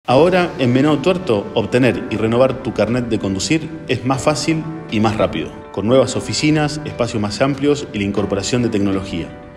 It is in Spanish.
Ahora, en Venado Tuerto, obtener y renovar tu carnet de conducir es más fácil y más rápido, con nuevas oficinas, espacios más amplios y la incorporación de tecnología.